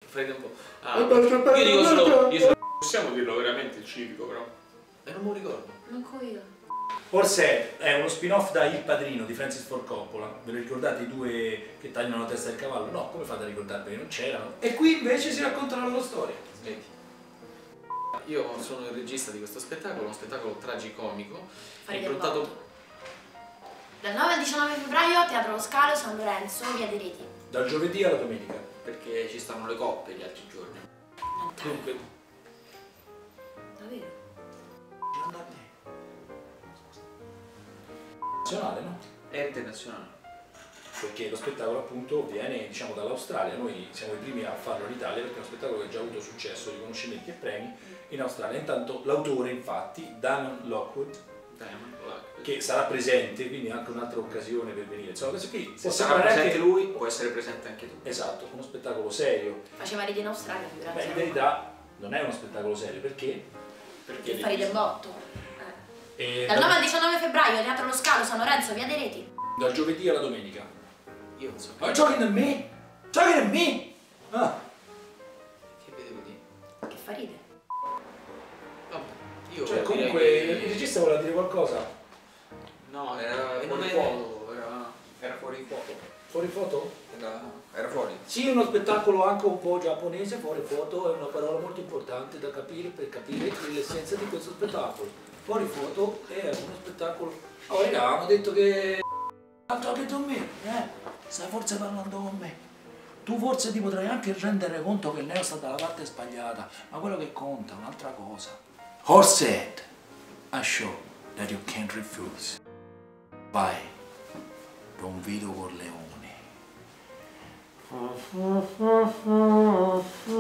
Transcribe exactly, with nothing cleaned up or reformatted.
Fredda un po'. Ah, io dico solo, io solo... Possiamo dirlo veramente il civico, però? E non me lo ricordo. Manco io. Forse è uno spin-off da Il Padrino di Francis Ford Coppola. Ve lo ricordate i due che tagliano la testa del cavallo? No, come fate a ricordarvi? Non c'erano. E qui invece si raccontano la loro storia. Smetti. Io sono il regista di questo spettacolo, uno spettacolo tragicomico. Fare del improntato... botto. Dal nove al diciannove febbraio, Teatro Lo Scalo, San Lorenzo, via dei Reti. Dal giovedì alla domenica. Perché ci stanno le coppe gli altri giorni. Dunque, Davvero? nazionale, no? È internazionale. Perché lo spettacolo appunto viene, diciamo, dall'Australia. Noi siamo i primi a farlo in Italia perché è uno spettacolo che ha già avuto successo, riconoscimenti e premi in Australia. Intanto l'autore, infatti, Damon Lockwood, Diamond Black. che sarà presente, quindi anche un'altra occasione per venire. Insomma, questo qui Se può sarà sembrare presente anche... lui, può essere presente anche tu. Esatto, uno spettacolo serio. Faceva ridere in Australia, figurati. Beh, in verità non è uno spettacolo serio, perché? Perché Che fa ridere in botto. Eh. E Dal nove al diciannove febbraio, Teatro Lo Scalo, San Lorenzo, via dei Reti. dal giovedì alla domenica. io non so Ma talking to me? Talking to me? Ah. che vedevo di. Che fa ridere. Vabbè, io Cioè, direi comunque che- il regista voleva dire qualcosa? No, era E non non è è- fuoco, era. Era fuori fuoco. Fuori foto? Era, era fuori. Sì, uno spettacolo anche un po' giapponese, fuori foto è una parola molto importante da capire per capire l'essenza di questo spettacolo. Fuori foto è uno spettacolo. Oh raga, hanno detto che... Talking to me, eh? Stai forse parlando con me. Tu forse ti potrai anche rendere conto che Neo sta dalla parte sbagliata, ma quello che conta è un'altra cosa. Horsehead, a show that you can't refuse. By Don Vito Corleone.